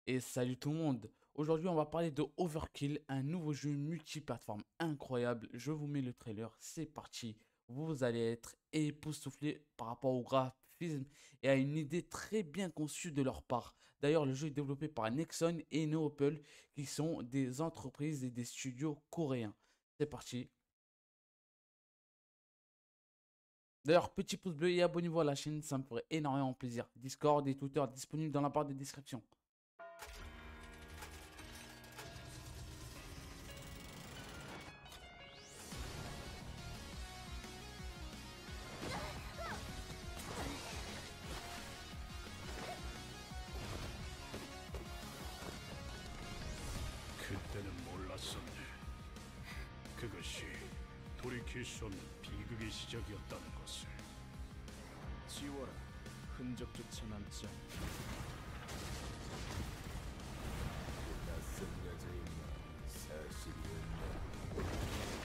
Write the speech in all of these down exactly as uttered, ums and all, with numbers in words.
Et salut tout le monde. Aujourd'hui, on va parler de Overkill, un nouveau jeu multiplateforme incroyable. Je vous mets le trailer, c'est parti. Vous allez être époustouflés par rapport au graphisme et à une idée très bien conçue de leur part. D'ailleurs, le jeu est développé par Nexon et Neopel, qui sont des entreprises et des studios coréens. C'est parti. D'ailleurs, petit pouce bleu et abonnez-vous à la chaîne, ça me ferait énormément plaisir. Discord et Twitter disponibles dans la barre de description. 그때는 몰랐었네. 그것이 돌이킬 수 없는 비극의 시작이었다는 것을. 지워라. 흔적조차 남지 않게. 낯선 여자의 마음이 사실이었나?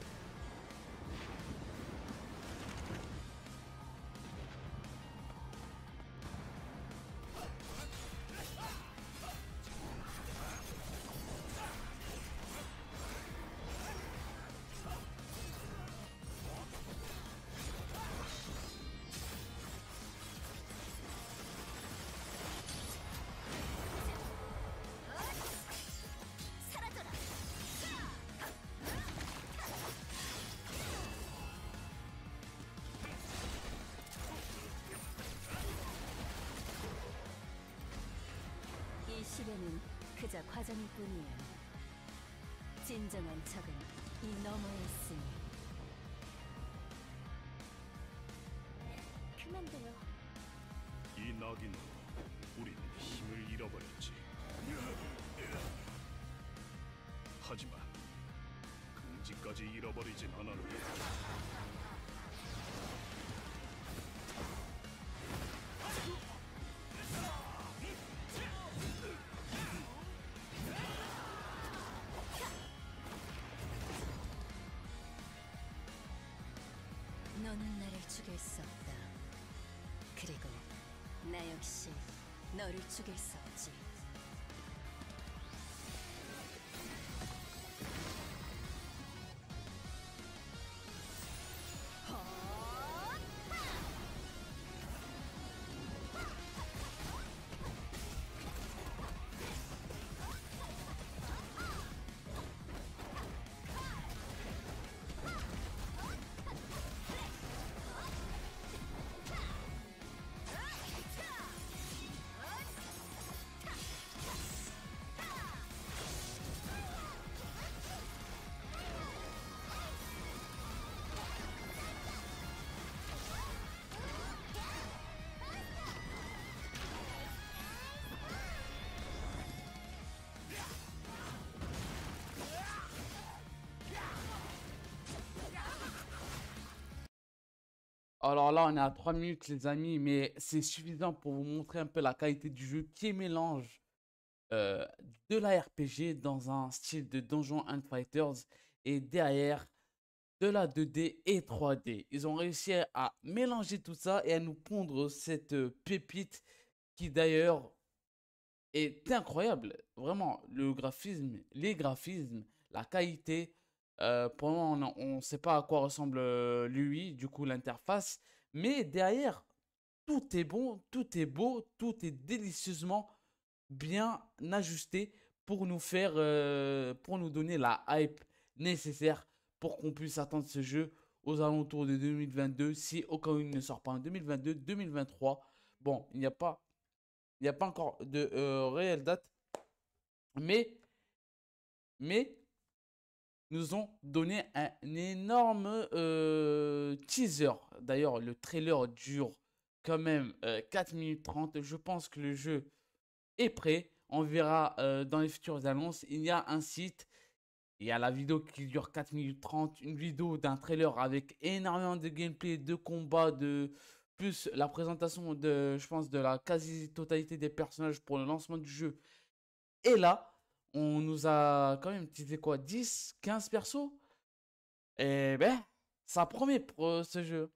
이 시련은 그저 과정일 뿐이에요. 진정한 적은 이 너머에 있으니. 그만둬요. 이 낙인으로 우리는 힘을 잃어버렸지. 하지만 긍지까지 잃어버리진 않았네. 너는 나를 죽일 수 없다. 그리고 나 역시 너를 죽일 수 없지. Alors là, on est à trois minutes, les amis, mais c'est suffisant pour vous montrer un peu la qualité du jeu qui mélange euh, de la R P G dans un style de Donjon and Fighters et derrière de la deux D et trois D. Ils ont réussi à mélanger tout ça et à nous pondre cette euh, pépite qui d'ailleurs est incroyable. Vraiment, le graphisme, les graphismes, la qualité. Euh, pour le moment, on ne sait pas à quoi ressemble euh, l'U I, du coup l'interface. Mais derrière, tout est bon, tout est beau, tout est délicieusement bien ajusté pour nous faire, euh, pour nous donner la hype nécessaire pour qu'on puisse attendre ce jeu aux alentours de deux mille vingt-deux, si au cas où il ne sort pas en deux mille vingt-deux, deux mille vingt-trois. Bon, il n'y a pas, il n'y a pas encore de euh, réelle date, mais, mais nous ont donné un énorme euh, teaser. D'ailleurs, le trailer dure quand même euh, quatre minutes trente. Je pense que le jeu est prêt. On verra euh, dans les futures annonces. Il y a un site. Il y a la vidéo qui dure quatre minutes trente. Une vidéo d'un trailer avec énormément de gameplay, de combat, de plus la présentation de, je pense, de la quasi-totalité des personnages pour le lancement du jeu. Et là, on nous a quand même teasé quoi, dix, quinze persos. Et ben, ça promet pour euh, ce jeu.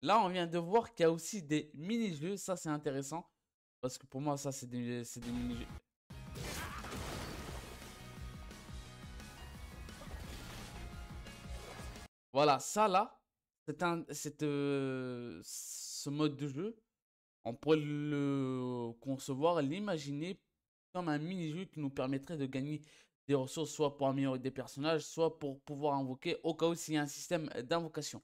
là, on vient de voir qu'il y a aussi des mini-jeux. Ça, c'est intéressant. Parce que pour moi, ça, c'est des, c'est des mini-jeux. Voilà, ça là, c'est un, c'est, euh, ce mode de jeu, on pourrait le concevoir, l'imaginer comme un mini-jeu qui nous permettrait de gagner des ressources, soit pour améliorer des personnages, soit pour pouvoir invoquer au cas où s'il y a un système d'invocation.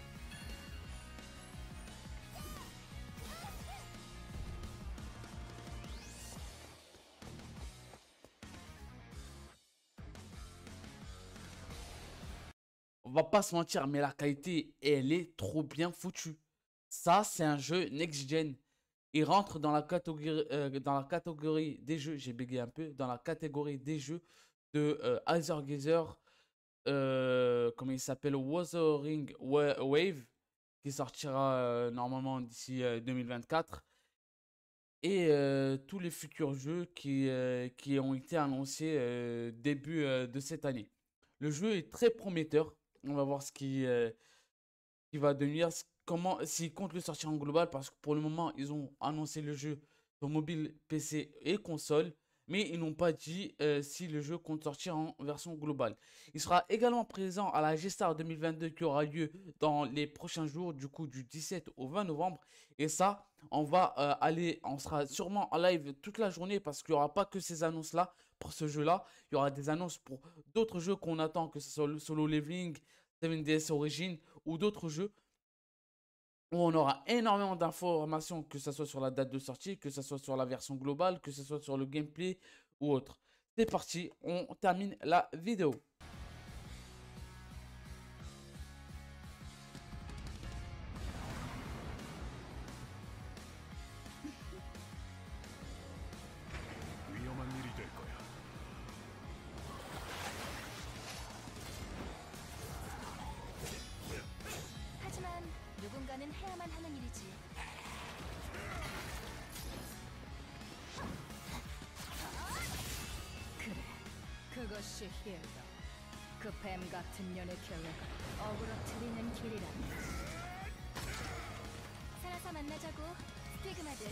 On va pas se mentir, mais la qualité, elle est trop bien foutue. Ça, c'est un jeu next-gen. Il rentre dans la catégorie, euh, dans la catégorie des jeux, j'ai bégayé un peu, dans la catégorie des jeux de euh, Gazer, euh, comment il s'appelle, Wuthering Wave, qui sortira euh, normalement d'ici euh, deux mille vingt-quatre. Et euh, tous les futurs jeux qui, euh, qui ont été annoncés euh, début euh, de cette année. Le jeu est très prometteur. On va voir ce qui, euh, qui va devenir, ce- comment, s'ils comptent le sortir en global, parce que pour le moment, ils ont annoncé le jeu sur mobile, P C et console, mais ils n'ont pas dit euh, si le jeu compte sortir en version globale. Il sera également présent à la G-Star deux mille vingt-deux qui aura lieu dans les prochains jours, du coup du dix-sept au vingt novembre. Et ça, on va euh, aller, on sera sûrement en live toute la journée parce qu'il n'y aura pas que ces annonces-là pour ce jeu-là. Il y aura des annonces pour d'autres jeux qu'on attend, que ce soit le Solo Leveling, seven D S Origin ou d'autres jeux où on aura énormément d'informations, que ce soit sur la date de sortie, que ce soit sur la version globale, que ce soit sur le gameplay ou autre. C'est parti, on termine la vidéo. 위험한 일이 될 거야. 하지만 누군가는 해야만 하는 일이지. 그래, 그것이 힐더. 그 뱀 같은 년의 계획을 어그러뜨리는 길이란다. 살아서 만나자고, 스티그마들.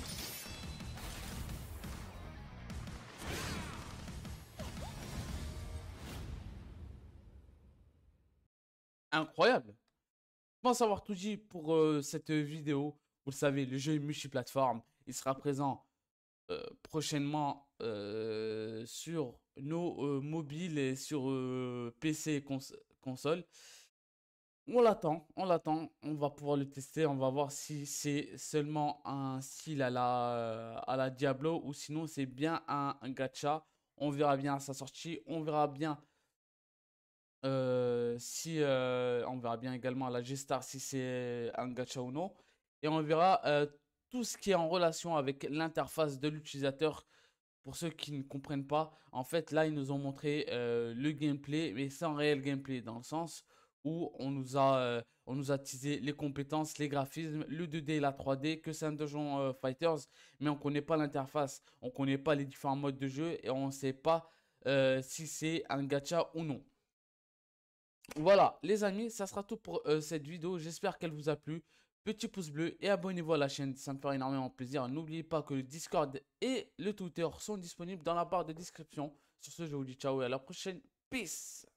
Incroyable. Je pense avoir tout dit pour euh, cette vidéo. Vous le savez, le jeu est multiplateforme. Il sera présent euh, prochainement euh, sur nos euh, mobiles et sur euh, P C et cons console. On l'attend, on l'attend. On va pouvoir le tester. On va voir si c'est seulement un style à la, à la Diablo ou sinon c'est bien un, un gacha. On verra bien à sa sortie. On verra bien euh, si euh, on verra bien également à la G-Star si c'est un gacha ou non. Et on verra euh, tout ce qui est en relation avec l'interface de l'utilisateur. Pour ceux qui ne comprennent pas, en fait, là, ils nous ont montré euh, le gameplay, mais sans réel gameplay, dans le sens où on nous a, euh, on nous a teasé les compétences, les graphismes, le deux D et la trois D, que c'est un Dungeon euh, Fighters, mais on ne connaît pas l'interface, on ne connaît pas les différents modes de jeu et on ne sait pas euh, si c'est un gacha ou non. Voilà, les amis, ça sera tout pour euh, cette vidéo. J'espère qu'elle vous a plu. Petit pouce bleu et abonnez-vous à la chaîne, ça me fera énormément plaisir. N'oubliez pas que le Discord et le Twitter sont disponibles dans la barre de description. Sur ce, je vous dis ciao et à la prochaine. Peace!